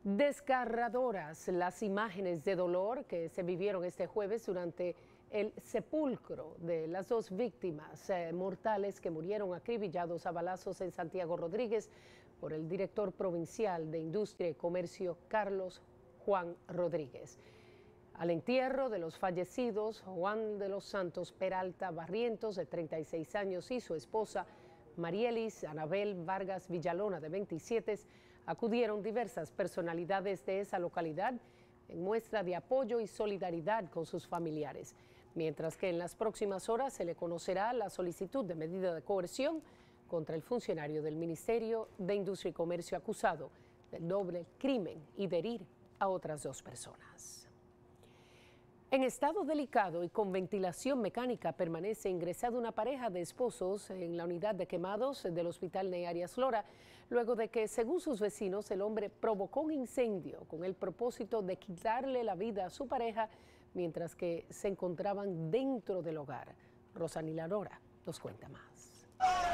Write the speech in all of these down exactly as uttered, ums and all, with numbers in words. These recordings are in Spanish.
Desgarradoras las imágenes de dolor que se vivieron este jueves durante el sepulcro de las dos víctimas eh, mortales que murieron acribillados a balazos en Santiago Rodríguez por el director provincial de Industria y Comercio, Carlos Juan Rodríguez. Al entierro de los fallecidos, Juan de los Santos Peralta Barrientos, de treinta y seis años, y su esposa, Marielis Anabel Vargas Villalona, de veintisiete, acudieron diversas personalidades de esa localidad en muestra de apoyo y solidaridad con sus familiares, mientras que en las próximas horas se le conocerá la solicitud de medida de coerción contra el funcionario del Ministerio de Industria y Comercio acusado del doble crimen y de herir a otras dos personas. En estado delicado y con ventilación mecánica permanece ingresada una pareja de esposos en la unidad de quemados del Hospital Ney Arias Lora, luego de que, según sus vecinos, el hombre provocó un incendio con el propósito de quitarle la vida a su pareja mientras que se encontraban dentro del hogar. Rosanila Lora nos cuenta más.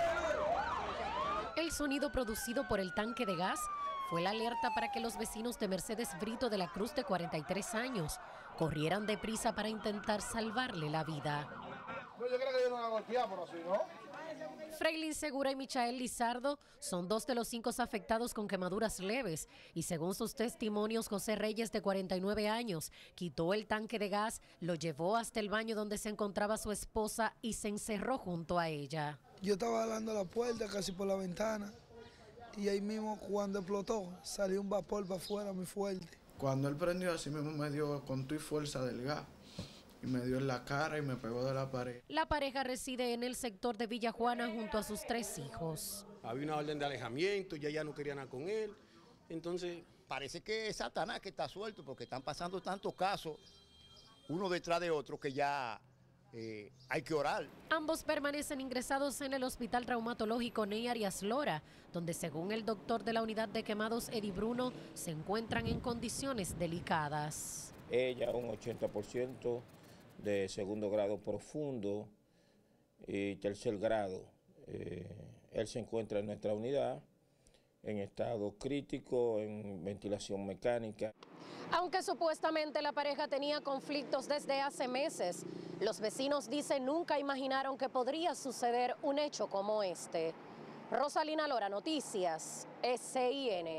El sonido producido por el tanque de gas fue la alerta para que los vecinos de Mercedes Brito de la Cruz, de cuarenta y tres años, corrieran deprisa para intentar salvarle la vida. No, yo creo que yo no la golpeaba por así, ¿no? Freilin Segura y Michael Lizardo son dos de los cinco afectados con quemaduras leves y, según sus testimonios, José Reyes, de cuarenta y nueve años, quitó el tanque de gas, lo llevó hasta el baño donde se encontraba su esposa y se encerró junto a ella. Yo estaba dando la puerta casi por la ventana y ahí mismo, cuando explotó, salió un vapor para afuera muy fuerte. Cuando él prendió, así mismo me dio con tu fuerza del gas y me dio en la cara y me pegó de la pared. La pareja reside en el sector de Villa Juana junto a sus tres hijos. Había una orden de alejamiento, ya ya no querían nada con él. Entonces, parece que es Satanás que está suelto porque están pasando tantos casos, uno detrás de otro, que ya eh, hay que orar. Ambos permanecen ingresados en el Hospital Traumatológico Ney Arias Lora, donde, según el doctor de la unidad de quemados, Eddie Bruno, se encuentran en condiciones delicadas. Ella un ochenta por ciento de segundo grado profundo y tercer grado. Eh, él se encuentra en nuestra unidad en estado crítico, en ventilación mecánica. Aunque supuestamente la pareja tenía conflictos desde hace meses, los vecinos dicen nunca imaginaron que podría suceder un hecho como este. Rosalina Lora, Noticias S I N.